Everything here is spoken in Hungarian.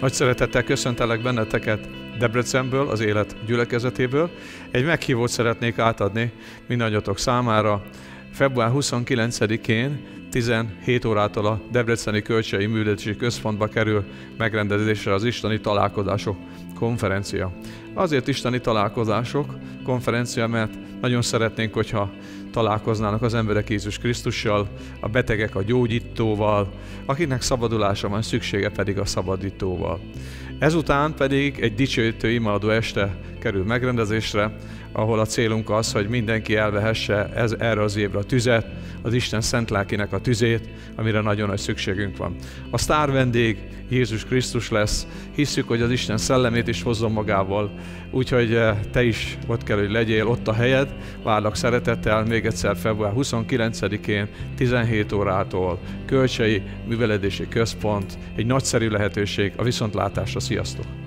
Nagy szeretettel köszöntelek benneteket Debrecenből, az Élet gyülekezetéből. Egy meghívót szeretnék átadni mindannyiatok számára. Február 29-én 17 órától a Debreceni Kölcsei Művelődési Központba kerül megrendezésre az Isteni Találkozások konferencia. Azért Isteni Találkozások konferencia, mert nagyon szeretnénk, hogyha találkoznának az emberek Jézus Krisztussal, a betegek a gyógyítóval, akiknek szabadulása van, szüksége pedig a szabadítóval. Ezután pedig egy dicsőítő imaadó este kerül megrendezésre, ahol a célunk az, hogy mindenki elvehesse erre az évre a tüzet, az Isten szent lelkének a tüzét, amire nagyon nagy szükségünk van. A sztár vendég Jézus Krisztus lesz, hisszük, hogy az Isten szellemét is hozzon magával, úgyhogy te is ott kell, hogy legyél, ott a helyed. Várlak szeretettel még egyszer február 29-én 17 órától Kölcsei Művelődési Központ, egy nagyszerű lehetőség a viszontlátásra. Sziasztok!